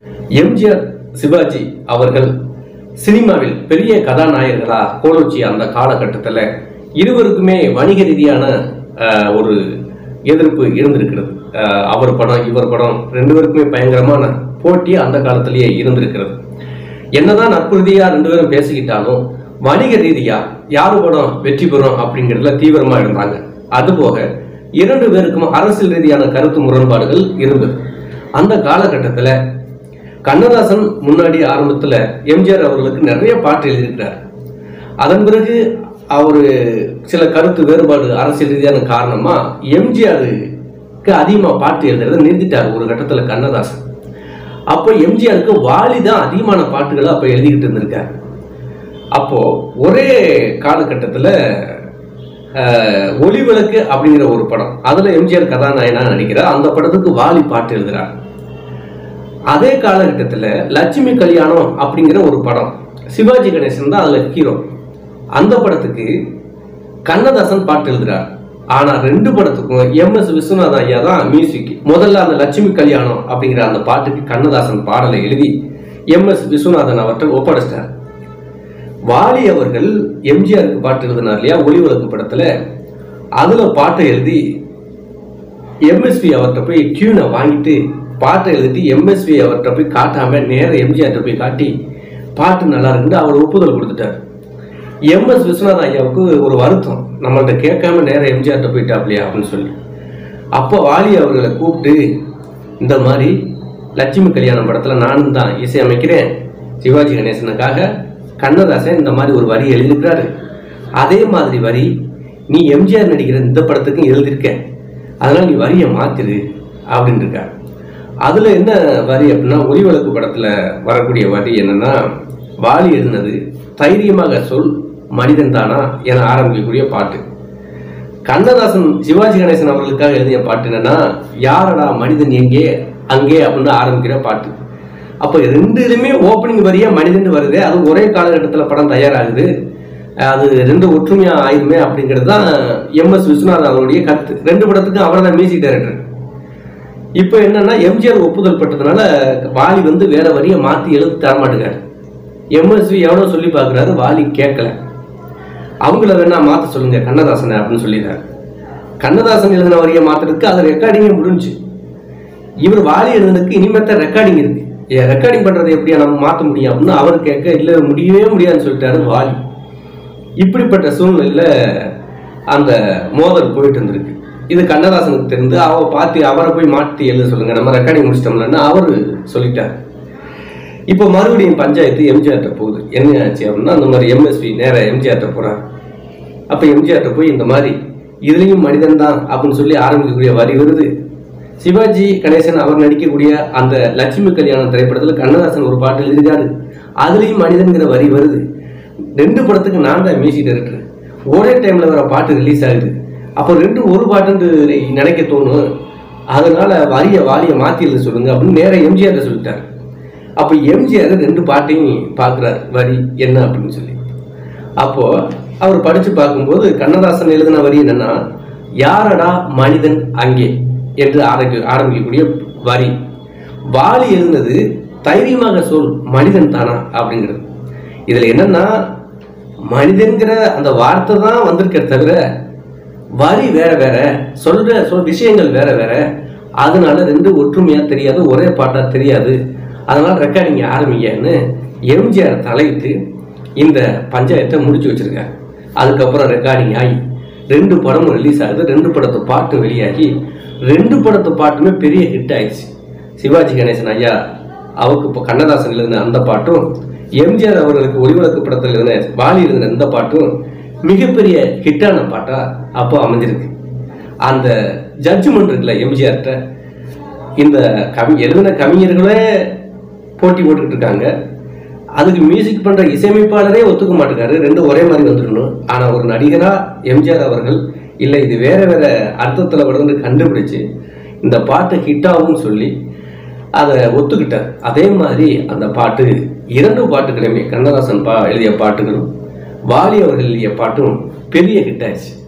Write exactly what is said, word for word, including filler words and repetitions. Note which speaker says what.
Speaker 1: எம்ஜிஆர் சிவாஜி அவர்கள் சினிமாவில் பெரிய கதாநாயகர்களா கோலோச்சிய அந்த காலகட்டத்தில் இருவருக்குமே வணிக ரீதியான ஒரு எதிர்ப்பு இருந்திருக்கிறது. அவர் படம் இவர் படம் ரெண்டு பேருக்குமே பயங்கரமான போட்டி அந்த காலத்திலேயே இருந்திருக்கிறது. என்னதான் நட்பு ரீதியா ரெண்டு பேரும் பேசிக்கிட்டாலும் வணிக ரீதியா யாரு படம் வெற்றி பெறும் அப்படிங்கிறதுல தீவிரமா இருந்தாங்க. அதுபோக இரண்டு பேருக்கும் அரசியல் ரீதியான கருத்து முரண்பாடுகள் இருந்தது. அந்த காலகட்டத்தில் கண்ணதாசன் முன்னாடி ஆரம்பத்தில் எம்ஜிஆர் அவர்களுக்கு நிறைய பாட்டு எழுதியிருக்கிறார். அதன் பிறகு அவரு சில கருத்து வேறுபாடு அரசியல் ரீதியான காரணமா எம்ஜிஆருக்கு அதிகமாக பாட்டு எழுதுறதை நிறுத்திட்டார் ஒரு கட்டத்தில் கண்ணதாசன். அப்போ எம்ஜிஆருக்கு வாலி தான் அதிகமான பாட்டுகளை அப்போ எழுதிக்கிட்டு இருந்திருக்காரு. அப்போ ஒரே காலகட்டத்தில் ஒளிவிளக்கு அப்படிங்கிற ஒரு படம், அதுல எம்ஜிஆர் கதாநாயகனா நடிக்கிறார். அந்த படத்துக்கு வாலி பாட்டு எழுதுறார். அதே காலகட்டத்தில் லட்சுமி கல்யாணம் அப்படிங்கிற ஒரு படம், சிவாஜி கணேசன் தான் அதுல ஹீரோ. அந்த படத்துக்கு கண்ணதாசன் பாட்டு எழுதுறார். ஆனா ரெண்டு படத்துக்கும் எம் எஸ் விஸ்வநாதன் ஐயா தான் மியூசிக். முதல்ல அந்த லட்சுமி கல்யாணம் அப்படிங்கிற அந்த பாட்டுக்கு கண்ணதாசன் பாடலை எழுதி எம் எஸ் விஸ்வநாதன் அவற்றை ஒப்படைச்சிட்டார். வாலி அவர்கள் எம்ஜிஆருக்கு பாட்டு எழுதினார் இல்லையா ஒளிவிளக்கு படத்துல, அதுல பாட்டை எழுதி எம்எஸ்வி அவர்கிட்ட போய் டியூனை வாங்கிட்டு பாட்டை எழுதிட்டு எம்எஸ்வி அவர்கிட்ட போய் காட்டாம நேர எம்ஜிஆர்கிட்ட போய் காட்டி பாட்டு நல்லா இருக்குன்னு அவர் ஒப்புதல் கொடுத்துட்டார். எம் எஸ் விஸ்வநாதன் ஐயாவுக்கு ஒரு வருத்தம், நம்மள்கிட்ட கேட்காம நேரம் எம்ஜிஆர்கிட்ட போயிட்டாப்லையா அப்படின்னு சொல்லி. அப்போ வாலி அவர்களை கூப்பிட்டு இந்த மாதிரி லட்சுமி கல்யாணம் படத்துல நானும் தான் இசையமைக்கிறேன், சிவாஜி கணேசனுக்காக கண்ணதாசன் இந்த மாதிரி ஒரு வரி எழுதியிருக்கிறாரு, அதே மாதிரி வரி நீ எம்ஜிஆர் நடிக்கிற இந்த படத்துக்கும் எழுதியிருக்க, அதனால நீ வரியை மாத்திரு அப்படின்னு இருக்காரு. அதுல என்ன வரி அப்படின்னா ஒளிவிளக்கு படத்துல வரக்கூடிய வரி என்னன்னா, வாலி எழுதினது தைரியமாக சொல் மனிதன் தானா என ஆரம்பிக்கக்கூடிய பாட்டு. கண்ணதாசன் சிவாஜி கணேசன் அவர்களுக்காக எழுதிய பாட்டு என்னன்னா, யாரடா மனிதன் எங்கே அங்கே அப்படின்னு ஆரம்பிக்கிற பாட்டு. அப்போ ரெண்டுலுமே ஓப்பனிங் வரியா மனிதன் வருது. அது ஒரே காலகட்டத்தில் படம் தயாராகுது, அது ரெண்டு ஒற்றுமையா ஆயிருமே அப்படிங்கிறது தான் எம் எஸ் விஸ்வநாதன் அவருடைய கருத்து. ரெண்டு படத்துக்கும் அவர் தான் மியூசிக் டைரக்டர். இப்போ என்னன்னா எம்ஜிஆர் ஒப்புதல் பட்டதுனால வாலி வந்து வேற வரியை மாற்றி எழுதி தரமாட்டுக்காரு. எம்எஸ்வி எவ்வளோ சொல்லி பார்க்குறாரு, வாலி கேட்கல. அவங்கள வேணா மாற்ற சொல்லுங்க கண்ணதாசனை அப்படின்னு சொல்லிடுறாரு. கண்ணதாசன் எழுதின வரியை மாற்றுறதுக்கு அது ரெக்கார்டிங்கே முடிஞ்சு. இவர் வாலி எழுதுனதுக்கு இனிமேத்த ரெக்கார்டிங் இருக்கு, ரெக்கார்டிங் பண்றதை எப்படியா நம்ம மாற்ற முடியும் அப்படின்னு அவர் கேட்க, இல்லை முடியவே முடியாதுன்னு சொல்லிட்டாரு வாலி. இப்படிப்பட்ட சூழ்நிலையில அந்த மோதல் போயிட்டு இருந்திருக்கு. இது கண்ணதாசனுக்கு தெரிந்து அவ பார்த்து அவரை போய் மாற்றி எழுத சொல்லுங்க, நம்ம ரெக்கார்டிங் முடிச்சிட்டோம்லன்னு அவர் சொல்லிட்டார். இப்போ மறுபடியும் பஞ்சாயத்து எம்ஜிஆர்ட்ட போகுது. என்ன ஆச்சு அப்படின்னா, அந்த மாதிரி எம்எஸ்வி நேர எம்ஜிஆர்ட்ட போறார். அப்போ எம்ஜிஆர்ட்ட போய் இந்த மாதிரி இதுலேயும் மனிதன் தான் அப்படின்னு சொல்லி ஆரம்பிக்கக்கூடிய வரி வருது. சிவாஜி கணேசன் அவர் நடிக்கக்கூடிய அந்த லட்சுமி கல்யாணம் திரைப்படத்தில் கண்ணதாசன் ஒரு பாட்டு எழுதியிருக்காரு, அதுலேயும் மனிதன்கிற வரி வருது. ரெண்டு படத்துக்கு நான் தான் மியூசிக் டைரக்டர், ஒரே டைம்ல வர பாட்டு ரிலீஸ் ஆகுது. அப்போ ரெண்டு ஒரு பாட்டுன்னு நினைக்க தோணும், அதனால வரிய வாலியை மாற்றி எழுத சொல்லுங்க அப்படின்னு நேர எம்ஜிஆர் சொல்லிட்டார். அப்போ எம்ஜிஆர் ரெண்டு பாட்டையும் பார்க்குறாரு வரி என்ன அப்படின்னு சொல்லி. அப்போ அவர் படிச்சு பார்க்கும்போது கண்ணதாசன் எழுதின வரி என்னன்னா, யாரடா மனிதன் அங்கே என்று ஆரம்பி ஆரம்பிக்கக்கூடிய வரி. வாலி எழுந்தது தைரியமாக சொல் மனிதன் தானா அப்படிங்கிறது. இதுல என்னன்னா, மனிதன்கிற அந்த வார்த்தை தான் வந்திருக்க தவிர வரி வேற வேற, சொல்ற சொல் விஷயங்கள் வேற வேற. அதனால ரெண்டு ஒற்றுமையா தெரியாது, ஒரே பாட்டா தெரியாது, அதனால ரெக்கார்டிங் ஆரம்பிங்கன்னு எம்ஜிஆர் தலையிட்டு இந்த பஞ்சாயத்தை முடிச்சு வச்சிருக்காரு. அதுக்கப்புறம் ரெக்கார்டிங் ஆகி ரெண்டு படமும் ரிலீஸ் ஆகுது. ரெண்டு படத்து பாட்டும் வெளியாகி ரெண்டு படத்து பாட்டுமே பெரிய ஹிட் ஆயிடுச்சு. சிவாஜி கணேசன் ஐயா அவருக்கு இப்போ கண்ணதாசன் எழுதின அந்த பாட்டும், எம்ஜிஆர் அவர்களுக்கு ஒளிவிளக்கு படத்தில் எழுதின வாலி எழுதின இந்த பாட்டும் மிகப்பெரிய ஹிட்டான பாட்டா அப்போ அமைஞ்சிருக்கு. அந்த ஜட்ஜ்மெண்ட் இருக்குல்ல எம்ஜிஆர்கிட்ட, இந்த கவி எழுதின கவிஞர்களே போட்டி போட்டுக்கிட்டு இருக்காங்க, அதுக்கு மியூசிக் பண்ற இசையமைப்பாளரே ஒத்துக்க மாட்டேங்காரு, ரெண்டும் ஒரே மாதிரி வந்துடணும். ஆனா ஒரு நடிகரா எம்ஜிஆர் அவர்கள் இல்லை இது வேற வேற அர்த்தத்துல வருதுன்னு கண்டுபிடிச்சு இந்த பாட்டு ஹிட் ஆகும்னு சொல்லி அதை ஒத்துக்கிட்டார். அதே மாதிரி அந்த பாட்டு இரண்டு பாட்டுகளுமே கண்ணதாசன் பா எழுதிய பாட்டுகளும் வாலி அவர்கள் எழுதிய பாட்டும் பெரிய ஹிட் ஆயிடுச்சு.